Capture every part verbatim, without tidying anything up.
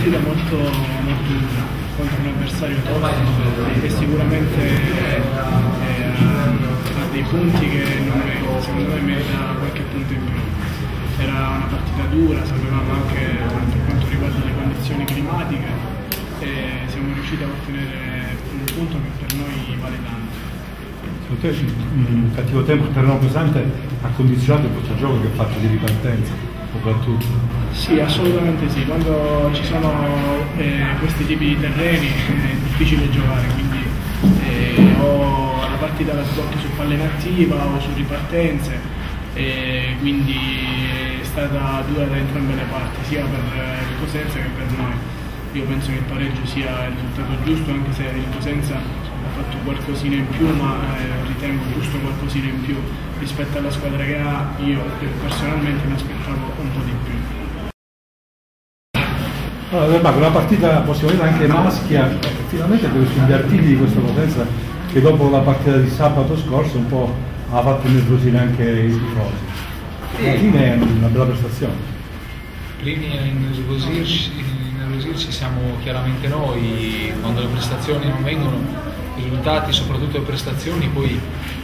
partita molto, molto dura contro un avversario tosto che sicuramente eh, ha dei punti che non merita, secondo me merita qualche punto in più. Era una partita dura, sapevamo anche per quanto riguarda le condizioni climatiche e siamo riusciti a ottenere un punto che per noi vale tanto. Secondo te il cattivo tempo, il terreno pesante ha condizionato il vostro gioco che ha fatto di ripartenza, soprattutto? Sì, assolutamente sì. Quando ci sono eh, questi tipi di terreni è difficile giocare, quindi eh, o la partita la sblocchi su palla inattiva o su ripartenze, e quindi è stata dura da entrambe le parti, sia per il Cosenza che per noi. Io penso che il pareggio sia il risultato giusto, anche se il Cosenza ha fatto qualcosina in più, ma eh, ritengo giusto qualcosina in più rispetto alla squadra che ha. Io personalmente mi aspettavo un po' di più. Allora, Marco, una partita possiamo dire anche maschia, finalmente per questi invertiti di questa Cosenza che dopo la partita di sabato scorso un po' ha fatto innervosire anche i tifosi. Alla fine è una bella prestazione. Primi a innervosirci, innervosirci siamo chiaramente noi, quando le prestazioni non vengono, i risultati, soprattutto le prestazioni, poi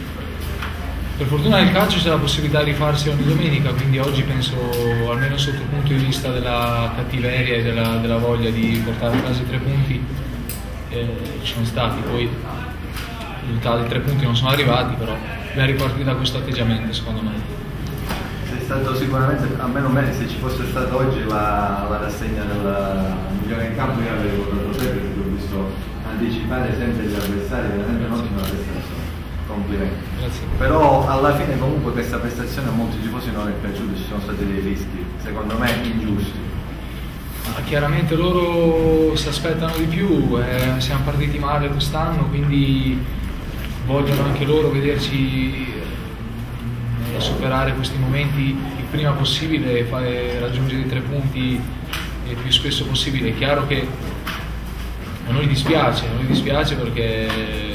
per fortuna nel calcio c'è la possibilità di rifarsi ogni domenica, quindi oggi penso, almeno sotto il punto di vista della cattiveria e della, della voglia di portare a casa i tre punti, eh, ci sono stati, poi i risultati dei tre punti non sono arrivati, però dobbiamo ripartire da questo atteggiamento, secondo me. Sei stato sicuramente, a meno me, se ci fosse stata oggi la, la rassegna del migliore in campo, io avrei votato te perché ho visto anticipare sempre gli avversari, veramente un'ottima prestazione. Complimenti. Grazie. Però alla fine comunque questa prestazione a molti tifosi non è piaciuta, ci sono stati dei rischi, secondo me ingiusti. Ma chiaramente loro si aspettano di più, eh, siamo partiti male quest'anno, quindi vogliono anche loro vederci eh, superare questi momenti il prima possibile e fare, raggiungere i tre punti il più spesso possibile. È chiaro che a noi dispiace, a noi dispiace perché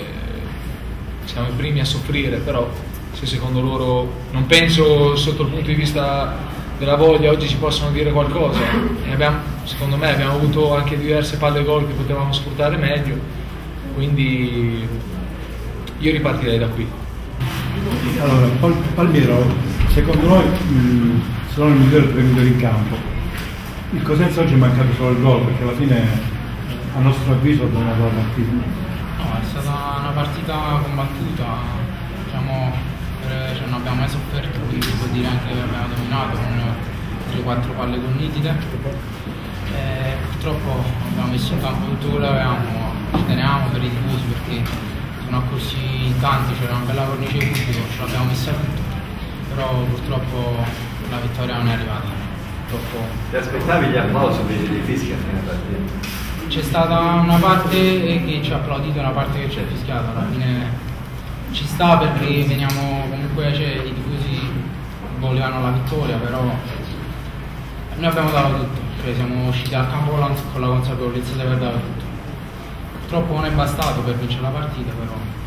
siamo i primi a soffrire, però se secondo loro, non penso sotto il punto di vista della voglia oggi ci possono dire qualcosa, e abbiamo, secondo me abbiamo avuto anche diverse palle gol che potevamo sfruttare meglio, quindi io ripartirei da qui. Allora, Palmiero, secondo noi mh, sono il migliore tre migliori in campo. Il Cosenza oggi è mancato solo il gol, perché alla fine a nostro avviso abbiamo dato la partita. No, è stata una partita combattuta, diciamo, per, cioè non abbiamo mai sofferto, quindi si può dire anche che abbiamo dominato con tre quattro palle con nitide. E purtroppo abbiamo messo in campo tutto quello che avevamo, ci teniamo per i tifosi perché sono accorsi in tanti, c'era una bella cornice di pubblico, ce l'abbiamo messa tutto, però purtroppo la vittoria non è arrivata. Purtroppo... Ti aspettavi gli applausi invece dei fischi a fine partita? C'è stata una parte che ci ha applaudito e una parte che ci ha fischiato, alla fine ci sta perché veniamo comunque, cioè, i tifosi volevano la vittoria, però noi abbiamo dato tutto, cioè siamo usciti dal campo con la consapevolezza di aver dato tutto. Purtroppo non è bastato per vincere la partita, però